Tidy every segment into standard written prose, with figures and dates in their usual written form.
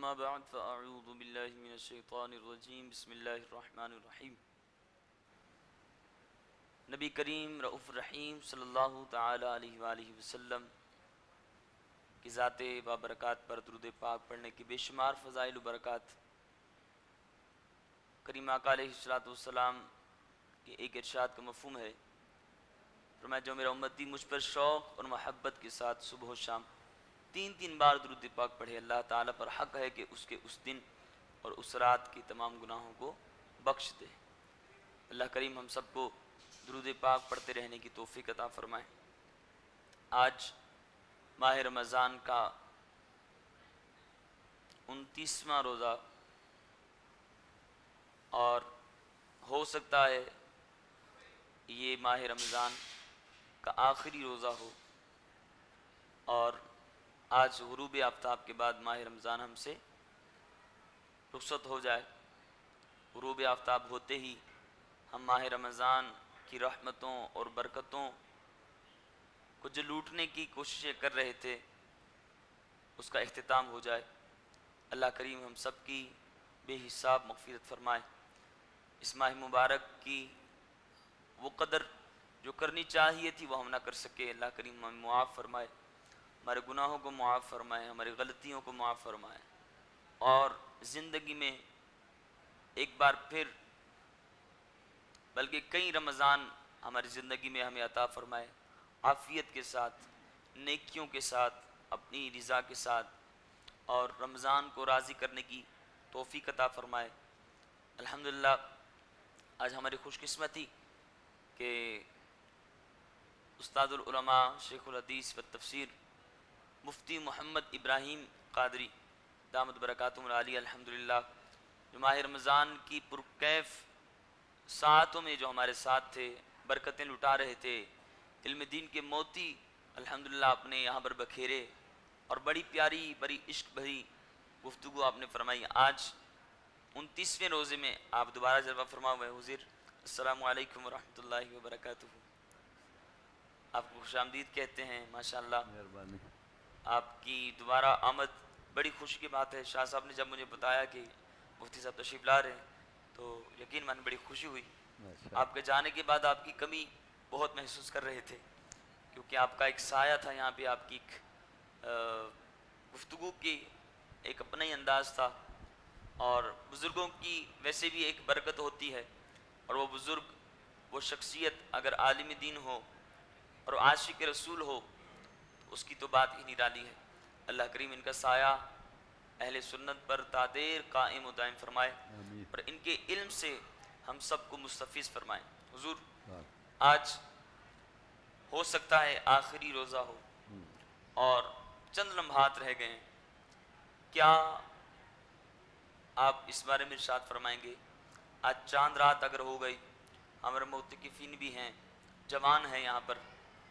اما بعد فاعوذ باللہ من الشیطان الرجیم بسم اللہ الرحمن الرحیم۔ نبی کریم رؤوف الرحیم صلی اللہ تعالی علیہ وآلہ وسلم کی ذات بابرکات پر درود پاک پڑھنے کی بے شمار فضائل و برکات۔ کریم آقا علیہ الصلوۃ والسلام کے ایک ارشاد کا مفہوم ہے، فرمایا جو میرا امتی مجھ پر شوق اور محبت کے ساتھ صبح و شام تین بار درود پاک پڑھے، اللہ تعالیٰ پر حق ہے کہ اس کے اس دن اور اس رات کی تمام گناہوں کو بخش دے۔ اللہ کریم ہم سب کو درود پاک پڑھتے رہنے کی توفیق عطا فرمائے۔ آج ماہ رمضان کا 29واں روزہ، اور ہو سکتا ہے یہ ماہ رمضان کا آخری روزہ ہو، اور آج غروب آفتاب کے بعد ماہ رمضان ہم سے رخصت ہو جائے۔ غروب آفتاب ہوتے ہی ہم ماہ رمضان کی رحمتوں اور برکتوں کو جو لوٹنے کی کوششیں کر رہے تھے اس کا اختتام ہو جائے۔ اللہ کریم ہم سب کی بے حساب مغفرت فرمائے۔ اس ماہ مبارک کی وہ قدر جو کرنی چاہیے تھی وہ ہم نہ کر سکے، اللہ کریم ہمیں معاف فرمائے، ہمارے گناہوں کو معاف فرمائے، ہماری غلطیوں کو معاف فرمائے، اور زندگی میں ایک بار پھر بلکہ کئی رمضان ہماری زندگی میں ہمیں عطا فرمائے، عافیت کے ساتھ، نیکیوں کے ساتھ، اپنی رضا کے ساتھ، اور رمضان کو راضی کرنے کی توفیق عطا فرمائے۔ الحمدللہ آج ہماری خوش قسمتی کہ استاد العلماء شیخ الحدیث والتفسیر مفتی محمد ابراہیم قادری دامت برکاتہم العالیہ الحمدللہ، جو ماہ رمضان کی پرکیف ساعتوں میں جو ہمارے ساتھ تھے، برکتیں لٹا رہے تھے، علم دین کے موتی الحمدللہ آپ نے یہاں پر بکھیرے، اور بڑی پیاری بڑی عشق بھری گفتگو آپ نے فرمائی۔ آج 29ویں روزے میں آپ دوبارہ جلوہ فرما ہوئے حضور، السلام علیکم ورحمۃ اللہ وبرکاتہ۔ آپ کو خوش آمدید کہتے ہیں، ماشاءاللہ مہربانی۔ آپ کی دوبارہ آمد بڑی خوشی کی بات ہے۔ شاہ صاحب نے جب مجھے بتایا کہ مفتی صاحب تشریف لا رہے ہیں تو یقین مانے بڑی خوشی ہوئی۔ آپ کے جانے کے بعد آپ کی کمی بہت محسوس کر رہے تھے، کیونکہ آپ کا ایک سایہ تھا یہاں پہ، آپ کی ایک گفتگو کی ایک اپنا ہی انداز تھا، اور بزرگوں کی ویسے بھی ایک برکت ہوتی ہے، اور وہ بزرگ وہ شخصیت اگر عالم دین ہو اور عاشق رسول ہو اس کی تو بات ہی نرالی ہے۔ اللہ کریم ان کا سایہ اہل سنت پر تا دیر قائم و دائم فرمائے، آمین۔ اور ان کے علم سے ہم سب کو مستفیض فرمائے۔ حضور ہاں۔ آج ہو سکتا ہے آخری روزہ ہو اور چند لمحات رہ گئے ہیں، کیا آپ اس بارے میں ارشاد فرمائیں گے؟ آج چاند رات اگر ہو گئی، ہمارے معتکفین بھی ہیں، جوان ہیں یہاں پر،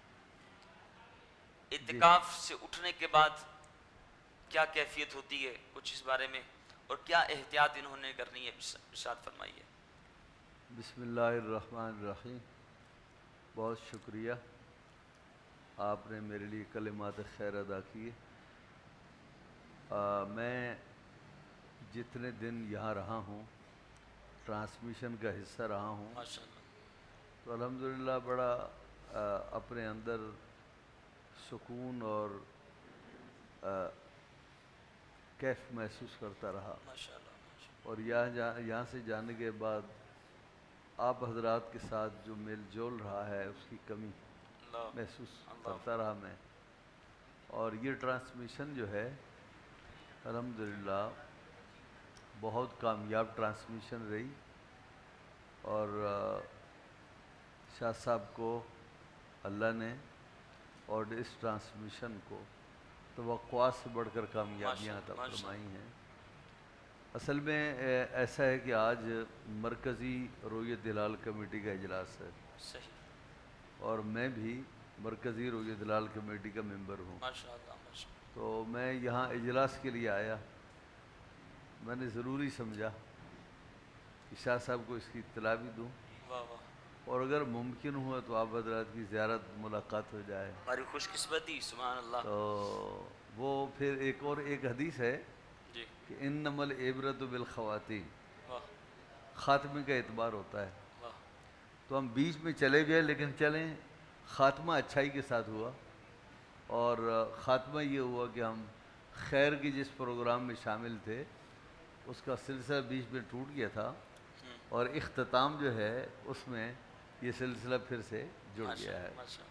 اعتکاف سے اٹھنے کے بعد کیا کیفیت ہوتی ہے، کچھ اس بارے میں، اور کیا احتیاط انہوں نے کرنی ہے، ارشاد فرمائیے۔ بسم اللہ الرحمن الرحیم۔ بہت شکریہ، آپ نے میرے لیے کلمات خیر ادا کیے۔ میں جتنے دن یہاں رہا ہوں، ٹرانسمیشن کا حصہ رہا ہوں، ماشاءاللہ تو الحمدللہ بڑا اپنے اندر سکون اور کیف محسوس کرتا رہا، ماشاءاللہ اور یہاں سے جانے کے بعد آپ حضرات کے ساتھ جو میل جول رہا ہے اس کی کمی اللہ محسوس اللہ کرتا رہا میں۔ اور یہ ٹرانسمیشن جو ہے الحمدللہ بہت کامیاب ٹرانسمیشن رہی، اور شاہ صاحب کو اللہ نے اور اس ٹرانسمیشن کو توقعات سے بڑھ کر کامیابیاں عطا فرمائی ہیں۔ اصل میں ایسا ہے کہ آج مرکزی رویت دلال کمیٹی کا اجلاس ہے، صحیح، اور میں بھی مرکزی رویت دلال کمیٹی کا ممبر ہوں، ماشاءاللہ ماشاءاللہ، تو میں یہاں اجلاس کے لیے آیا۔ میں نے ضروری سمجھا کہ شاہ صاحب کو اس کی اطلاع بھی دوں، واہ واہ، اور اگر ممکن ہوا تو آپ حضرات کی زیارت ملاقات ہو جائے۔ ہماری خوش قسمتی، سبحان اللہ۔ تو وہ پھر ایک حدیث ہے جی کہ انما العبرۃ بالخواتین، واہ خاتمے کا اعتبار ہوتا ہے. واہ. تو ہم بیچ میں چلے گئے لیکن چلیں خاتمہ اچھائی کے ساتھ ہوا. اور خاتمہ یہ ہوا کہ ہم خیر کی جس پروگرام میں شامل تھے اس کا سلسلہ بیچ میں ٹوٹ گیا تھا، اور اختتام جو ہے اس میں یہ سلسلہ پھر سے جڑ گیا ہے. ماشاء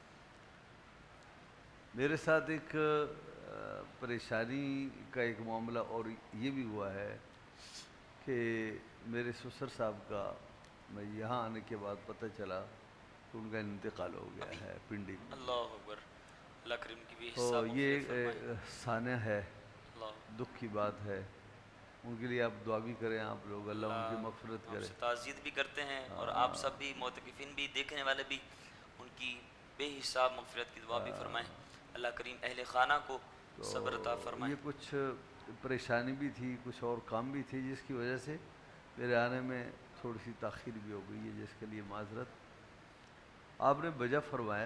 میرے ساتھ ایک پریشانی کا ایک معاملہ اور یہ بھی ہوا ہے کہ میرے سسر صاحب کا میں یہاں آنے کے بعد پتہ چلا کہ ان کا انتقال ہو گیا ہے پنڈی میں. اللہ اکبر. اللہ کریم کی بھی تو حساب یہ مغفرت فرمائے. سانحہ ہے، اللہ دکھ کی بات ہے. ان کے لیے آپ دعا بھی کریں آپ لوگ، اللہ ان کی مغفرت ہم کرے. سے تعزیت بھی کرتے ہیں اور آپ سب بھی معتکفین بھی دیکھنے والے بھی ان کی بے حساب مغفرت کی دعا بھی فرمائیں. اللہ کریم اہل خانہ کو صبر عطا فرمائے. یہ کچھ پریشانی بھی تھی، کچھ اور کام بھی تھی جس کی وجہ سے میرے آنے میں تھوڑی سی تاخیر بھی ہو گئی ہے، جس کے لیے معذرت. آپ نے بجا فرمایا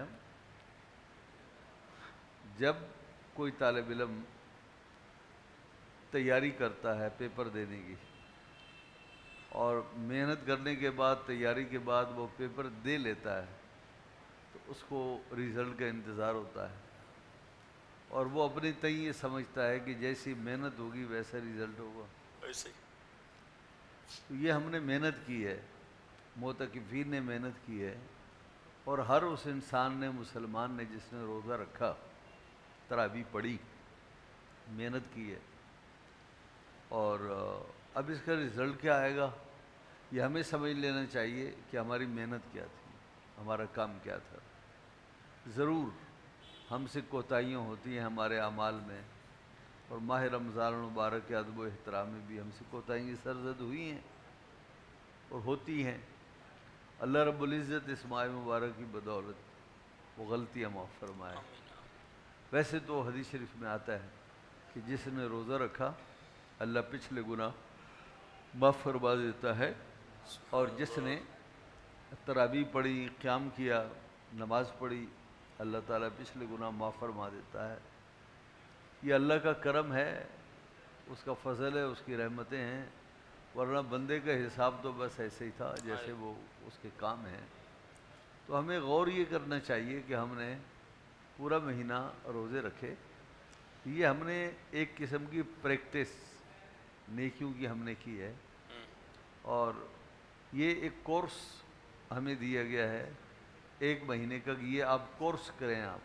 جب کوئی طالب علم تیاری کرتا ہے پیپر دینے کی اور محنت کرنے کے بعد تیاری کے بعد وہ پیپر دے لیتا ہے تو اس کو ریزلٹ کا انتظار ہوتا ہے، اور وہ اپنے تئیں یہ سمجھتا ہے کہ جیسی محنت ہوگی ویسا ریزلٹ ہوگا. ایسے تو یہ ہم نے محنت کی ہے، معتکفین نے محنت کی ہے، اور ہر اس انسان نے، مسلمان نے جس نے روزہ رکھا، تراویح پڑھی، محنت کی ہے. اور اب اس کا رزلٹ کیا آئے گا یہ ہمیں سمجھ لینا چاہیے کہ ہماری محنت کیا تھی، ہمارا کام کیا تھا. ضرور ہم سے کوتاہیاں ہوتی ہیں ہمارے اعمال میں، اور ماہ رمضان المبارک کے ادب و احترام میں بھی ہم سے کوتاہیاں سرزد ہوئی ہیں اور ہوتی ہیں. اللہ رب العزت اس ماہ مبارک کی بدولت وہ غلطیاں معاف فرمائے. ویسے تو حدیث شریف میں آتا ہے کہ جس نے روزہ رکھا اللہ پچھلے گناہ معاف فرما دیتا ہے، اور جس نے تراویح پڑھی، قیام کیا، نماز پڑھی، اللہ تعالیٰ پچھلے گناہ معاف فرما دیتا ہے. یہ اللہ کا کرم ہے، اس کا فضل ہے، اس کی رحمتیں ہیں، ورنہ بندے کا حساب تو بس ایسے ہی تھا جیسے وہ اس کے کام ہیں. تو ہمیں غور یہ کرنا چاہیے کہ ہم نے پورا مہینہ روزے رکھے، یہ ہم نے ایک قسم کی پریکٹس نیکیوں کی ہم نے کی ہے، اور یہ ایک کورس ہمیں دیا گیا ہے 1 مہینے کا کہ یہ آپ کورس کریں آپ،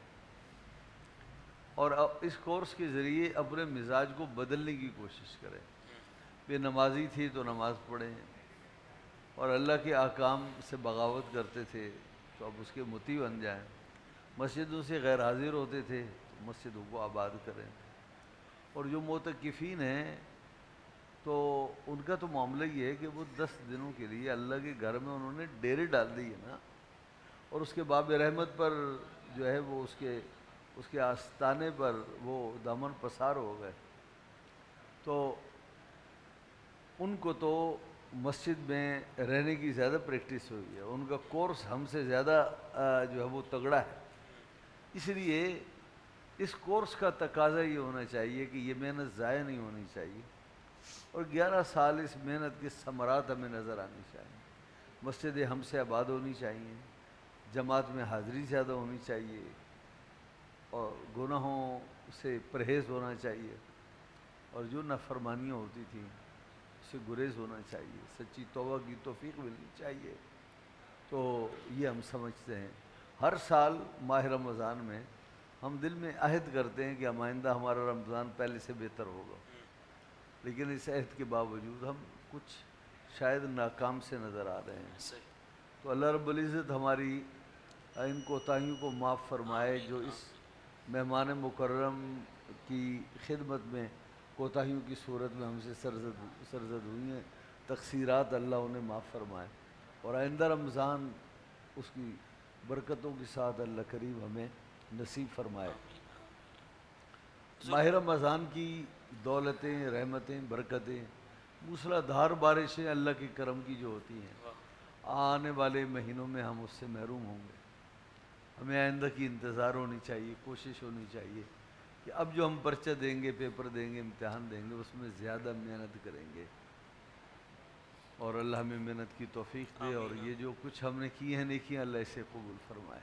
اور اس کورس کے ذریعے اپنے مزاج کو بدلنے کی کوشش کریں. بے نمازی تھی تو نماز پڑھیں، اور اللہ کے احکام سے بغاوت کرتے تھے تو اب اس کے مطیع بن جائیں. مسجدوں سے غیر حاضر ہوتے تھے تو مسجدوں کو آباد کریں. اور جو معتکفین ہیں تو ان کا تو معاملہ یہ ہے کہ وہ 10 دنوں کے لیے اللہ کے گھر میں انہوں نے ڈیرے ڈال دی ہے نا، اور اس کے باب رحمت پر جو ہے وہ اس کے آستانے پر وہ دامن پسار ہو گئے. تو ان کو تو مسجد میں رہنے کی زیادہ پریکٹس ہوئی ہے، ان کا کورس ہم سے زیادہ جو ہے وہ تگڑا ہے. اس لیے اس کورس کا تقاضا یہ ہونا چاہیے کہ یہ محنت ضائع نہیں ہونی چاہیے، اور 11 سال اس محنت کے ثمرات ہمیں نظر آنی چاہیے. مسجدیں ہم سے آباد ہونی چاہیے، جماعت میں حاضری زیادہ ہونی چاہیے، اور گناہوں سے پرہیز ہونا چاہیے، اور جو نافرمانیاں ہوتی تھیں اس سے گریز ہونا چاہیے، سچی توبہ کی توفیق ملنی چاہیے. تو یہ ہم سمجھتے ہیں ہر سال ماہ رمضان میں ہم دل میں عہد کرتے ہیں کہ ہم آئندہ ہمارا رمضان پہلے سے بہتر ہوگا، لیکن اس عہد کے باوجود ہم کچھ شاید ناکام سے نظر آ رہے ہیں. تو اللہ رب العزت ہماری ان کوتاہیوں کو معاف فرمائے جو اس مہمان مکرم کی خدمت میں کوتاہیوں کی صورت میں ہم سے سرزد ہوئی ہیں. تقصیرات اللہ انہیں معاف فرمائے، اور آئندہ رمضان اس کی برکتوں کے ساتھ اللہ کریم ہمیں نصیب فرمائے. ماہ رمضان کی دولتیں، رحمتیں، برکتیں، موسلا دھار بارشیں اللہ کے کرم کی جو ہوتی ہیں، آنے والے مہینوں میں ہم اس سے محروم ہوں گے. ہمیں آئندہ کی انتظار ہونی چاہیے، کوشش ہونی چاہیے کہ اب جو ہم پرچہ دیں گے، پیپر دیں گے، امتحان دیں گے، اس میں زیادہ محنت کریں گے، اور اللہ ہمیں محنت کی توفیق دے، اور یہ جو کچھ ہم نے کی ہیں نیکیاں اللہ اسے قبول فرمائے۔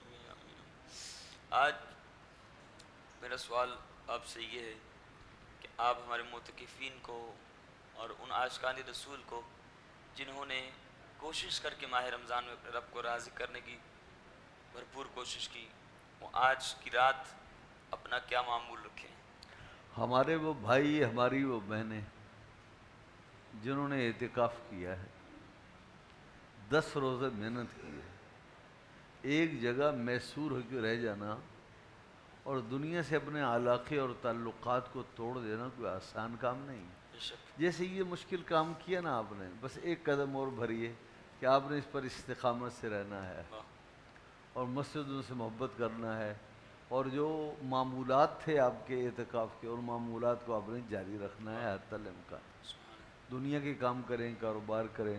آج میرا سوال آپ سے یہ ہے کہ آپ ہمارے معتکفین کو اور ان عاشقان رسول کو جنہوں نے کوشش کر کے ماہ رمضان میں اپنے رب کو راضی کرنے کی بھرپور کوشش کی، وہ آج کی رات اپنا کیا معمول رکھیں؟ ہمارے وہ بھائی، ہماری وہ بہنیں جنہوں نے اعتکاف کیا ہے، 10 روزے محنت کی ہے، ایک جگہ محصور ہو کے رہ جانا اور دنیا سے اپنے علاقے اور تعلقات کو توڑ دینا کوئی آسان کام نہیں۔ جیسے یہ مشکل کام کیا نا آپ نے، بس ایک قدم اور بھریے کہ آپ نے اس پر استقامت سے رہنا ہے اور مسجدوں سے محبت کرنا ہے، اور جو معمولات تھے آپ کے اعتکاف کے، ان معمولات کو آپ نے جاری رکھنا ہے حتی الامکان۔ دنیا کے کام کریں، کاروبار کریں،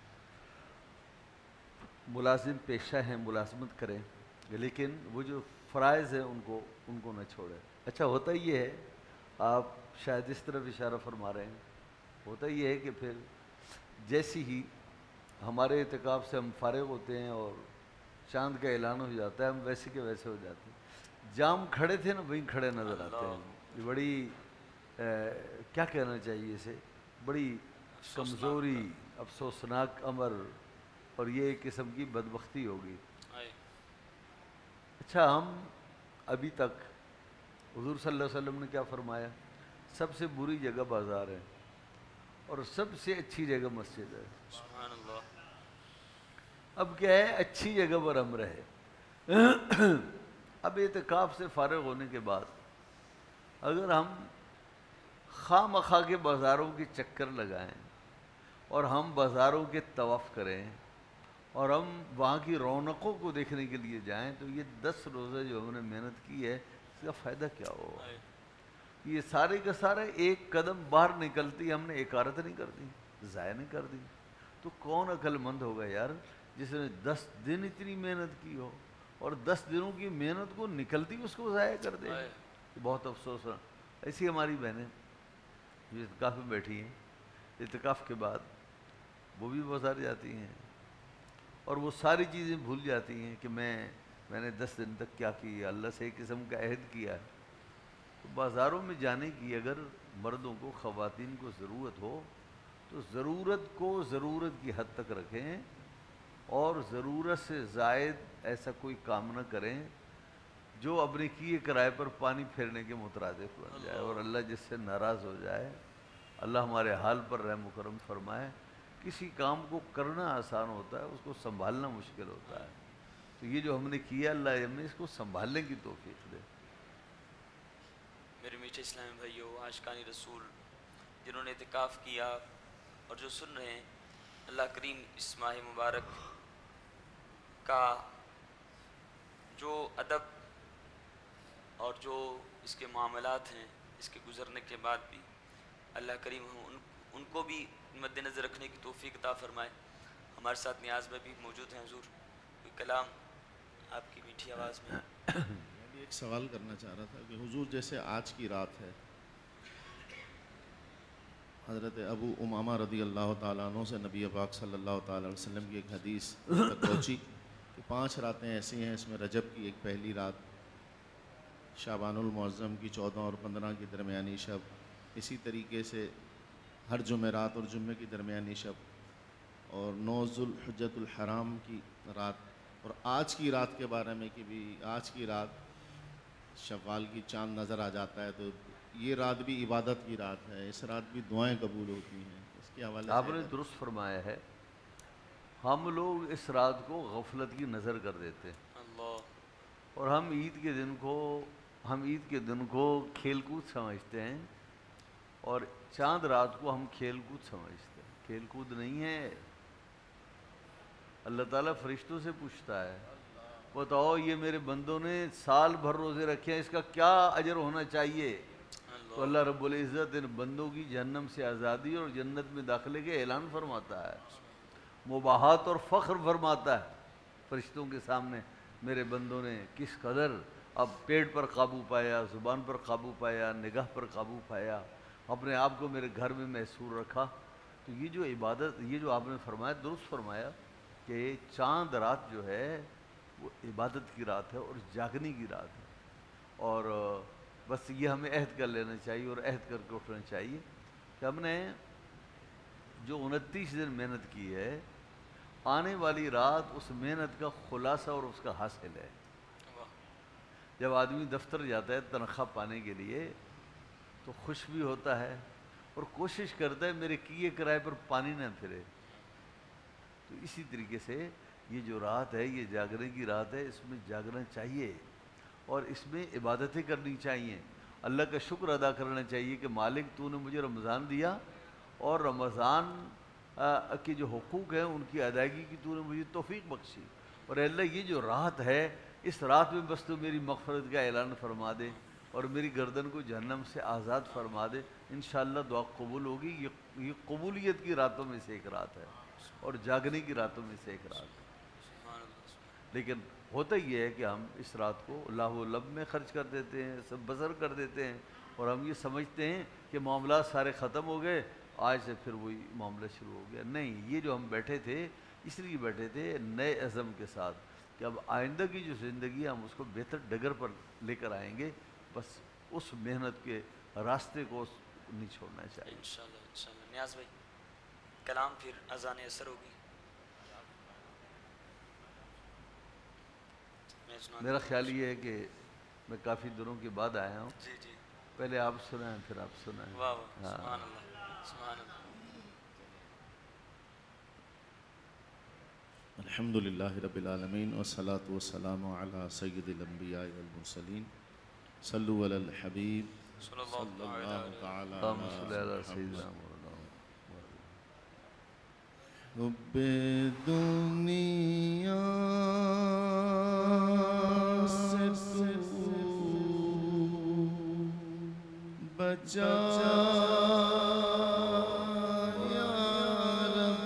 ملازم پیشہ ہیں، ملازمت کریں، لیکن وہ جو فرائض ہیں ان کو نہ چھوڑیں۔ اچھا ہوتا یہ ہے، آپ شاید اس طرف اشارہ فرما رہے ہیں، ہوتا یہ ہے کہ پھر جیسی ہی ہمارے اعتکاف سے ہم فارغ ہوتے ہیں اور چاند کا اعلان ہو جاتا ہے، ہم ویسے کے ویسے ہو جاتے ہیں، جام کھڑے تھے نا وہیں کھڑے نظر آتے ہیں۔ یہ بڑی کیا کہنا چاہیے اسے، بڑی کمزوری، افسوسناک امر، اور یہ ایک قسم کی بدبختی ہوگی۔ اچھا، ہم ابھی تک حضور صلی اللہ علیہ وسلم نے کیا فرمایا؟ سب سے بری جگہ بازار ہے اور سب سے اچھی جگہ مسجد ہے۔ سبحان اللہ۔ اب کیا ہے، اچھی جگہ پر ہم رہے۔ اب اعتکاف سے فارغ ہونے کے بعد اگر ہم خواہ مخواہ کے بازاروں کے چکر لگائیں اور ہم بازاروں کے طواف کریں اور ہم وہاں کی رونقوں کو دیکھنے کے لیے جائیں، تو یہ 10 روزہ جو ہم نے محنت کی ہے، اس کا فائدہ کیا ہوگا؟ یہ سارے کا سارے ایک قدم باہر نکلتی ہم نے اکارت نہیں کر دی، ضائع نہیں کر دی۔ تو کون عقل مند ہوگا یار جس نے 10 دن اتنی محنت کی ہو اور 10 دنوں کی محنت کو نکلتی اس کو ضائع کر دے؟ بہت افسوس ہے۔ ایسی ہماری بہنیں جو اعتکاف میں بیٹھی ہیں، اعتکاف کے بعد وہ بھی بازار جاتی ہیں اور وہ ساری چیزیں بھول جاتی ہیں کہ میں نے 10 دن تک کیا کیا، اللہ سے ایک قسم کا عہد کیا ہے۔ تو بازاروں میں جانے کی اگر مردوں کو، خواتین کو ضرورت ہو تو ضرورت کو ضرورت کی حد تک رکھیں اور ضرورت سے زائد ایسا کوئی کام نہ کریں جو اپنے کیے کرائے پر پانی پھیرنے کے مترادف بن جائے اور اللہ جس سے ناراض ہو جائے۔ اللہ ہمارے حال پر رحم و کرم فرمائے۔ کسی کام کو کرنا آسان ہوتا ہے، اس کو سنبھالنا مشکل ہوتا ہے۔ تو یہ جو ہم نے کیا، اللہ ہمیں اس کو سنبھالنے کی توفیق دے۔ میرے میٹھے اسلامی بھائیو، عاشقان رسول جنہوں نے اعتکاف کیا اور جو سن رہے ہیں، اللہ کریم اس ماہ مبارک کا جو ادب اور جو اس کے معاملات ہیں، اس کے گزرنے کے بعد بھی اللہ کریم ان کو بھی مد نظر رکھنے کی توفیق عطا فرمائے۔ ہمارے ساتھ نیاز میں بھی موجود ہیں حضور، کوئی کلام آپ کی میٹھی آواز میں؟ میں بھی ایک سوال کرنا چاہ رہا تھا کہ حضور جیسے آج کی رات ہے، حضرت ابو امامہ رضی اللہ تعالیٰ عنہ سے نبی پاک صلی اللہ تعالیٰ علیہ وسلم کی ایک حدیث تک پہنچی کہ 5 راتیں ایسی ہیں، اس میں رجب کی ایک پہلی رات، شعبان المعظم کی 14 اور 15 کی درمیانی شب، اسی طریقے سے ہر جمعرات اور جمعے کی درمیانی شب، اور 9 ذوالحجۃ الحرام کی رات، اور آج کی رات کے بارے میں کہ بھی آج کی رات شوال کی چاند نظر آ جاتا ہے، تو یہ رات بھی عبادت کی رات ہے، اس رات بھی دعائیں قبول ہوتی ہیں، اس کے حوالے سے آپ نے درست فرمایا ہے۔ ہم لوگ اس رات کو غفلت کی نظر کر دیتے ہیں اور ہم عید کے دن کو کھیل کود سمجھتے ہیں اور چاند رات کو ہم کھیل کود سمجھتے ہیں۔ کھیل کود نہیں ہے۔ اللہ تعالیٰ فرشتوں سے پوچھتا ہے، بتاؤ یہ میرے بندوں نے سال بھر روزے رکھے ہیں، اس کا کیا اجر ہونا چاہیے؟ تو اللہ رب العزت ان بندوں کی جہنم سے آزادی اور جنت میں داخلے کے اعلان فرماتا ہے، مباحات اور فخر فرماتا ہے فرشتوں کے سامنے، میرے بندوں نے کس قدر اب پیٹ پر قابو پایا، زبان پر قابو پایا، نگاہ پر قابو پایا، اپنے آپ کو میرے گھر میں محصور رکھا. تو یہ جو عبادت، یہ جو آپ نے فرمایا درست فرمایا کہ چاند رات جو ہے وہ عبادت کی رات ہے اور جاگنے کی رات ہے. اور بس یہ ہمیں عہد کر لینا چاہیے اور عہد کر کے اٹھنا چاہیے کہ ہم نے جو 29 دن محنت کی ہے، آنے والی رات اس محنت کا خلاصہ اور اس کا حاصل ہے. جب آدمی دفتر جاتا ہے تنخواہ پانے کے لیے تو خوش بھی ہوتا ہے اور کوشش کرتا ہے میرے کیے کرائے پر پانی نہ پھرے. تو اسی طریقے سے یہ جو رات ہے یہ جاگنے کی رات ہے، اس میں جاگنا چاہیے اور اس میں عبادتیں کرنی چاہیے. اللہ کا شکر ادا کرنا چاہیے کہ مالک تو نے مجھے رمضان دیا اور رمضان کے جو حقوق ہیں ان کی ادائیگی کی تو نے مجھے توفیق بخشی. اور اے اللہ یہ جو رات ہے اس رات میں بس تو میری مغفرت کا اعلان فرما دے اور میری گردن کو جہنم سے آزاد فرما دے. انشاءاللہ دعا قبول ہوگی. یہ قبولیت کی راتوں میں سے ایک رات ہے اور جاگنے کی راتوں میں سے ایک رات ہے. لیکن ہوتا یہ ہے کہ ہم اس رات کو اللہ و لب میں خرچ کر دیتے ہیں، سب بسر کر دیتے ہیں اور ہم یہ سمجھتے ہیں کہ معاملات سارے ختم ہو گئے، آج سے پھر وہی معاملہ شروع ہو گیا. نہیں، یہ جو ہم بیٹھے تھے اس لیے بیٹھے تھے نئے عزم کے ساتھ کہ اب آئندہ کی جو زندگی ہے ہم اس کو بہتر ڈگر پر لے کر آئیں گے. بس اس محنت کے راستے کو نہیں چھوڑنا چاہیے. انشاءاللہ. نیاز بھائی کلام پھر اذان اثر ہوگی. میرا خیال یہ ہے کہ میں کافی دنوں کے بعد آیا ہوں. جی جی. پہلے آپ سنائیں پھر آپ سنائیں. واہ واہ، سبحان اللہ سبحان اللہ. الحمد للہ رب العالمین والصلاة والسلام علی سید الانبیاء والمرسلین. صلو علی الحبیب صلی صلی اللہ تعالی اللہم صلی علی علی سیدنا محمد. مولانا. حب دنیا سے تو بچا یا رب،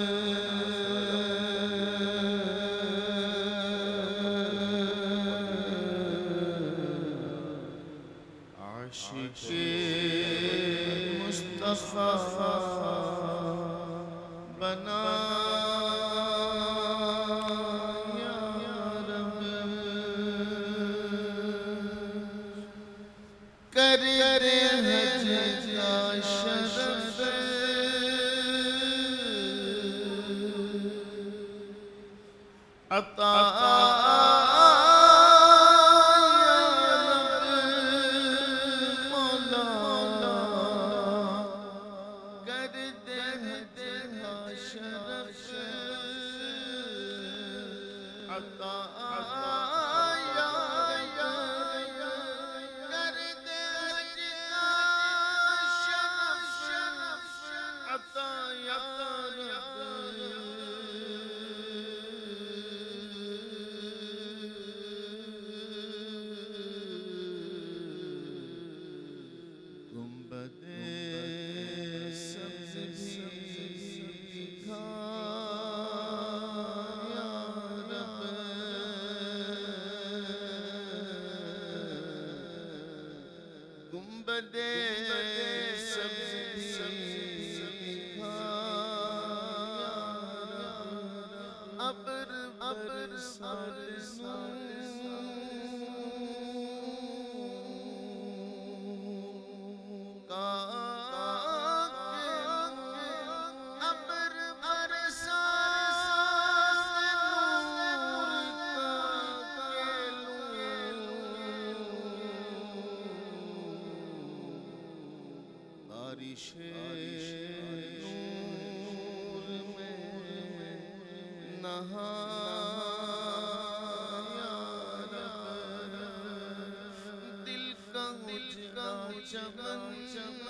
عاشق مصطفیٰ بنا یا رب، کر حج کا شرف عطا یا رب، مولا کر حج کا شرف عطا یا رب، کر حج کا شرف عطا یا رب. گنبد سبز بھی دکھا یا رب، گنبد سبز بھی دکھا یا رب، ابر برسات بارش نور میں نہا یا رب، دل کا اجلا چمن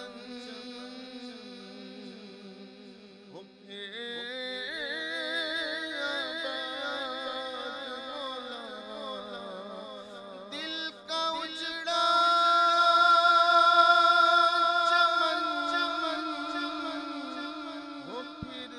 ہو آباد مولا، دل کا اجڑا ہو پھر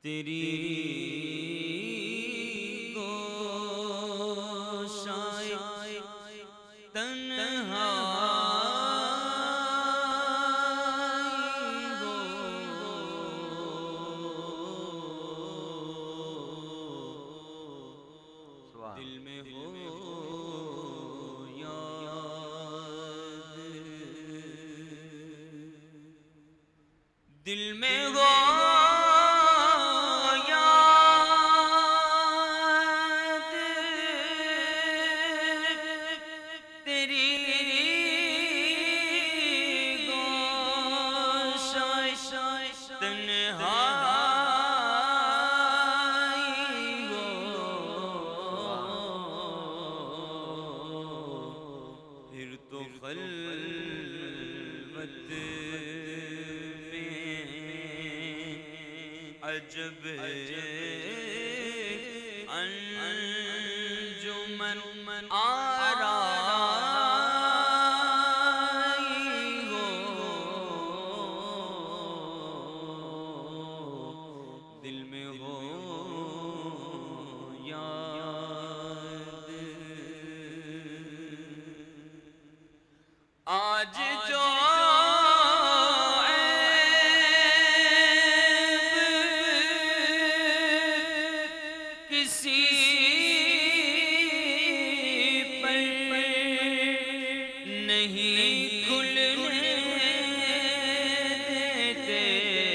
تیری گوشائے تنہائی ہو، دل میں ہو یاد، دل میں ہو یاد، تیری گوشائے تنہائی ہو، پھر تو خلوت عجب انجمن آرائی ہو، دل میں ہو یاد، آج جو کسی پر نہیں کھلنے دیتے،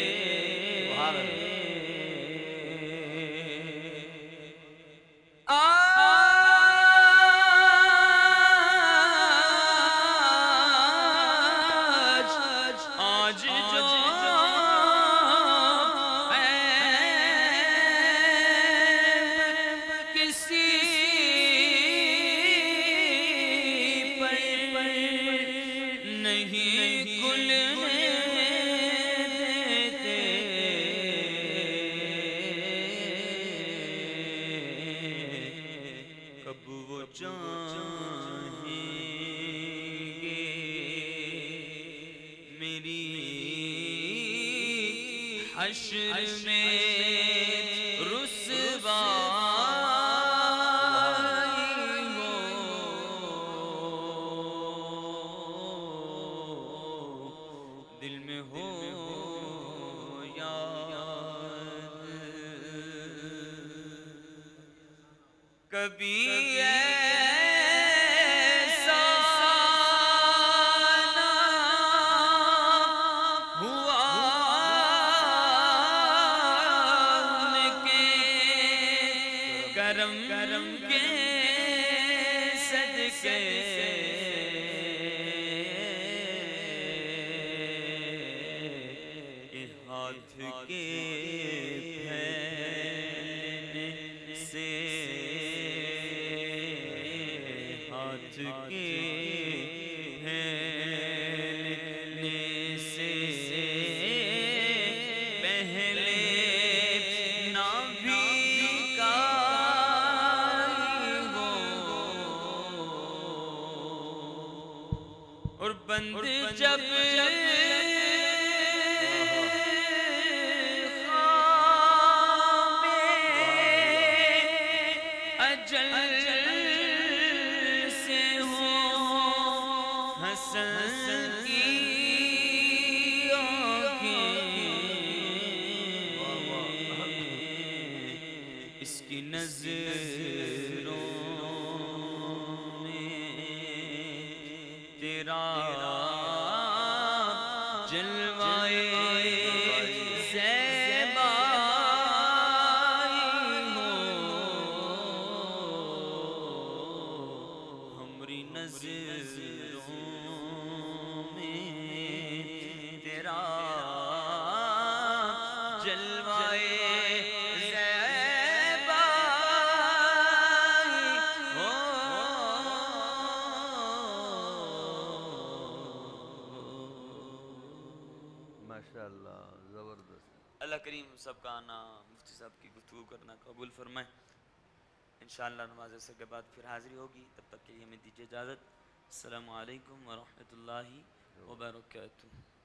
آج جو کسی پر نہیں کھلنے دیتے، کب وہ چاہیں گے میری حشر میں رسوائی ہو، دل میں ہو یاد، کبھی ایسا نہ ہوا ان کے کرم کے صدقے، کہ ہاتھ کے پھیلنے سے، ہاتھ کے پھیلنے سے پہلے نہ بھیکائی ہو، اور بند جب اجل سے ہو حسن کی آنکھیں، اس کی نظروں میں تیرا جلوائے نظروں میں تیرا جلوائے زیبائی ہو، ماشاءاللہ زبردست. اللہ کریم سب کا آنا، مفتی صاحب کی گفتگو کرنا قبول فرمائے. انشاءاللہ نماز عصر کے بعد پھر حاضری ہوگی، تب تک کے لیے ہمیں دیجیے اجازت. السلام علیکم ورحمۃ اللہ وبرکاتہ.